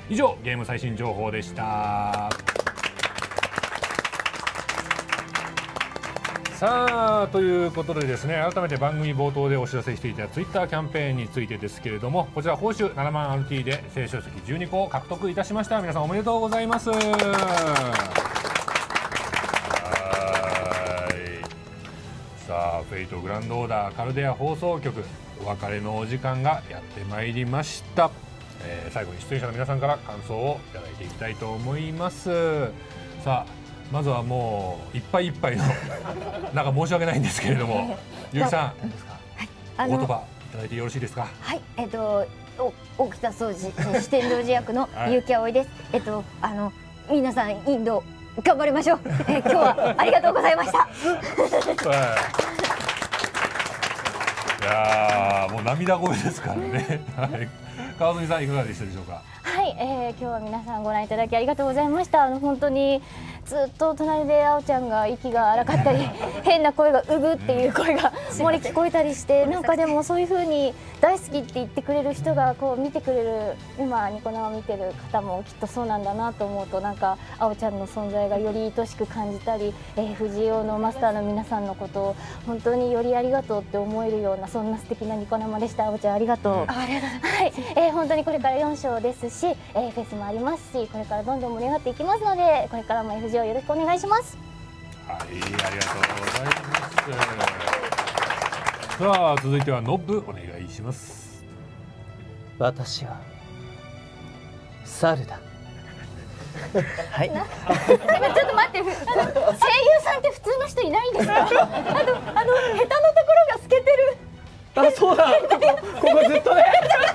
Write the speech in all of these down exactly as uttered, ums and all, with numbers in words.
以上ゲーム最新情報でした。さあということでですね、改めて番組冒頭でお知らせしていたツイッターキャンペーンについてですけれども、こちら報酬ななまん アールティー で聖書石じゅうにこを獲得いたしました。皆さんおめでとうございます。はい、さあフェイトグランドオーダーカルデア放送局、お別れのお時間がやってまいりました。えー、最後に出演者の皆さんから感想をいただいていきたいと思います。さあまずはもういっぱいいっぱいのなんか申し訳ないんですけれども、ゆうきさん、はい、お言葉いただいてよろしいですか。 はい、えっと沖田総司四天王寺役の結城葵です。えっとあの皆さんインド頑張りましょう。え今日はありがとうございました。 いやーもう涙声ですからね。はい、川澄さんいかがでしたでしょうか。 はい、えー、今日は皆さんご覧いただきありがとうございました。あの本当にずっと隣であおちゃんが息が荒かったり変な声がうぐっていう声が漏れ聞こえたりして、なんかでもそういう風に大好きって言ってくれる人がこう見てくれる、今ニコ生を見てる方もきっとそうなんだなと思うと、なんかあおちゃんの存在がより愛しく感じたり、えー、藤井王のマスターの皆さんのことを本当によりありがとうって思えるような、そんな素敵なニコ生でした。あおちゃんありがとう。ありがとうございます。はい、えー、本当にこれからよん章ですし、えー、フェスもありますし、これからどんどん盛り上がっていきますので、これからも エフジェー をよろしくお願いします。 はい、ありがとうございます。さあ続いてはノブお願いします。 私は猿だ。はい。 ちょっと待って、あの声優さんって普通の人いないんですか。あのあの下手のところが透けてる。 あ、そうだ。こここずっとね。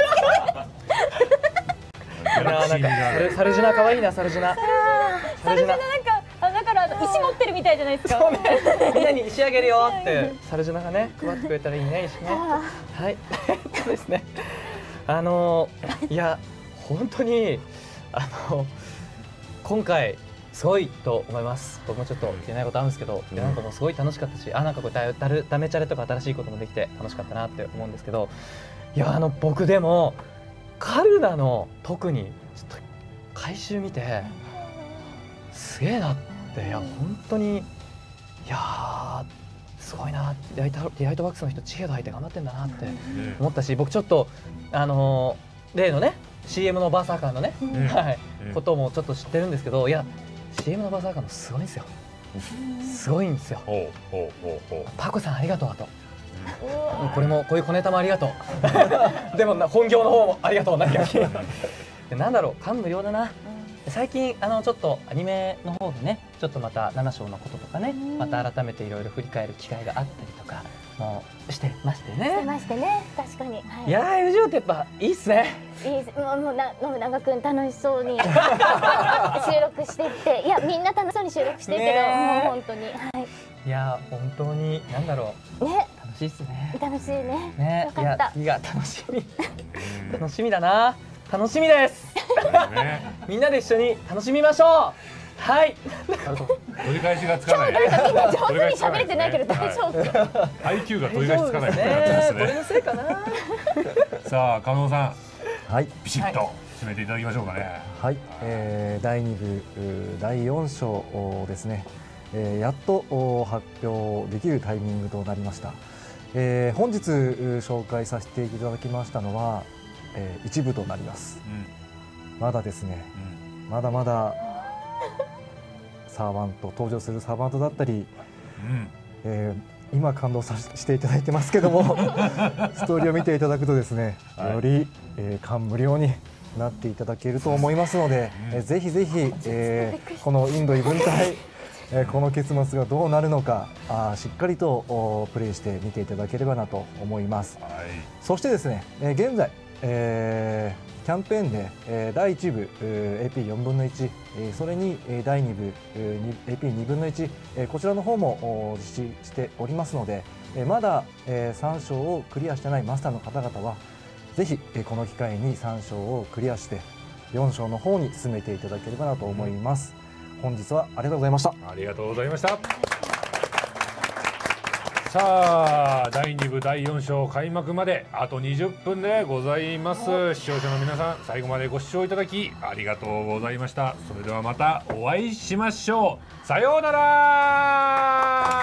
なんかサルジュナ可愛いな、サルジュナ。 サルジュナなんかあだから石持ってるみたいじゃないですか。 そうね。みんなに石あげるよってサルジュナがね配ってくれたらいいね、石ね。はい。そうですね。あのいや本当にあの今回すごいと思います。僕もちょっと言えないことあるんですけど、うん、なんかもうすごい楽しかったし、あなんかこうダルダメチャレとか新しいこともできて楽しかったなって思うんですけど、いやあの僕でもカルナの特にちょっと回収見てすげえなって、いや本当にいやすごいな、ディライトワークスの人知恵度入って頑張ってんだなって思ったし、僕ちょっとあの例のね シーエム のバーサーカーのね、はいこともちょっと知ってるんですけど、いや シーエム のバーサーカーもすごいんですよ。すごいんですよ。パコさんありがとうと。これもこういう小ネタもありがとう。でも本業の方もありがとうな逆に。なんだろう、感無量だな。最近あのちょっとアニメの方でね、ちょっとまたなな章のこととかね、また改めていろいろ振り返る機会があったりとかもしてましてね。 してましてね、確かに。はい、 いやー エフジェー ってやっぱいいっすね。 いいです。もうもうな信長くん楽しそうに収録してって、いやみんな楽しそうに収録してるけど、ね、もう本当にはい。 いやー本当になんだろう。 ね。 楽しいっすね。 楽しいね。 ね。 よかった。 いや次が楽しみ。楽しみだな。楽しみです。みんなで一緒に楽しみましょう。はい。 取り返しがつかない。 みんな上手に喋れてないけど大丈夫。 アイキュー が取り返しつかない。 これのせいかな。 さあ加納さん、はい、ビシッとはい締めていただきましょうかね。 はい、えー、だいに部だいよん章ですね、えー、やっと発表できるタイミングとなりました。えー、本日紹介させていただきましたのは、えー、一部となります。うん、まだですね、うん、まだまだサーバント登場するサーバントだったり、うんえー、今感動させていただいてますけどもストーリーを見ていただくとですね、はい、より、えー、感無量になっていただけると思いますので、うん、えー、ぜひぜひ、えー、このインド異文体えー、この結末がどうなるのかあしっかりとプレイして見ていただければなと思います。はい、そしてですね、えー、現在、えー、キャンペーンで、えー、だいいち部 エーピーよんぶんのいち、えー、それにだいに部 エーピーにぶんのいち、えー、こちらの方も実施しておりますので、えー、まだ、えー、さん章をクリアしてないマスターの方々はぜひ、えー、この機会にさん章をクリアしてよん章の方に進めていただければなと思います。うん、本日はありがとうございました。 ありがとうございました。 さあだいに部だいよん章開幕まであとにじゅっぷんでございます。視聴者の皆さん最後までご視聴いただきありがとうございました。それではまたお会いしましょう。さようなら。